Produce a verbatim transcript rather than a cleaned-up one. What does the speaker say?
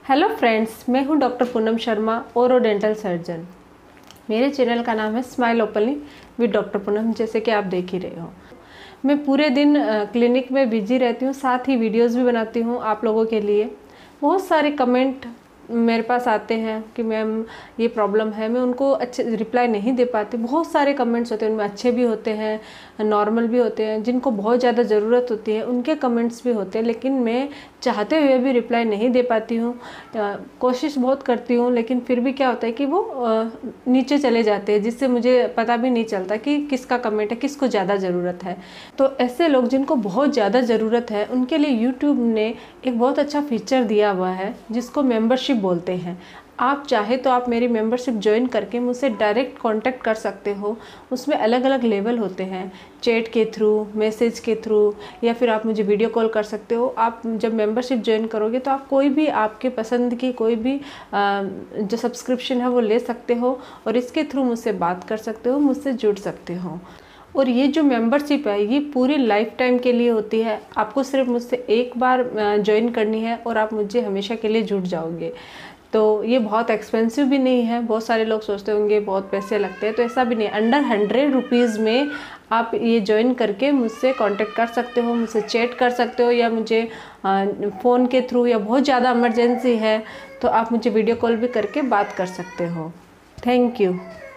Hello friends, मैं हूं doctor Poonam Sharma, ओरो डेंटल सर्जन। मेरे चैनल का नाम है smile openly with doctor Poonam, जैसे कि आप देख ही रहे हो। मैं पूरे दिन क्लिनिक में बिजी रहती हूँ, साथ ही वीडियोस भी बनाती हूँ आप लोगों के लिए। बहुत सारे कमेंट मेरे पास आते हैं कि मैम ये प्रॉब्लम है, मैं उनको अच्छे रिप्लाई नहीं दे पाती। बहुत सारे कमेंट्स होते हैं, उनमें अच्छे भी होते हैं, नॉर्मल भी होते हैं, जिनको बहुत ज़्यादा ज़रूरत होती है उनके कमेंट्स भी होते हैं, लेकिन मैं चाहते हुए भी रिप्लाई नहीं दे पाती हूँ। कोशिश बहुत करती हूँ, लेकिन फिर भी क्या होता है कि वो आ, नीचे चले जाते हैं, जिससे मुझे पता भी नहीं चलता कि किसका कमेंट है, किसको ज़्यादा ज़रूरत है। तो ऐसे लोग जिनको बहुत ज़्यादा ज़रूरत है उनके लिए यूट्यूब ने एक बहुत अच्छा फीचर दिया हुआ है जिसको मेंबरशिप बोलते हैं। आप चाहे तो आप मेरी मेंबरशिप ज्वाइन करके मुझसे डायरेक्ट कांटेक्ट कर सकते हो। उसमें अलग अलग लेवल होते हैं, चैट के थ्रू, मैसेज के थ्रू, या फिर आप मुझे वीडियो कॉल कर सकते हो। आप जब मेंबरशिप ज्वाइन करोगे तो आप कोई भी आपके पसंद की कोई भी आ, जो सब्सक्रिप्शन है वो ले सकते हो और इसके थ्रू मुझसे बात कर सकते हो, मुझसे जुड़ सकते हो। और ये जो मेंबरशिप है ये पूरी लाइफ टाइम के लिए होती है। आपको सिर्फ मुझसे एक बार ज्वाइन करनी है और आप मुझे हमेशा के लिए जुड़ जाओगे। तो ये बहुत एक्सपेंसिव भी नहीं है। बहुत सारे लोग सोचते होंगे बहुत पैसे लगते हैं, तो ऐसा भी नहीं। अंडर हंड्रेड रुपीज़ में आप ये ज्वाइन करके मुझसे कांटेक्ट कर सकते हो, मुझसे चैट कर सकते हो, या मुझे फ़ोन के थ्रू, या बहुत ज़्यादा इमरजेंसी है तो आप मुझे वीडियो कॉल भी करके बात कर सकते हो। Thank you.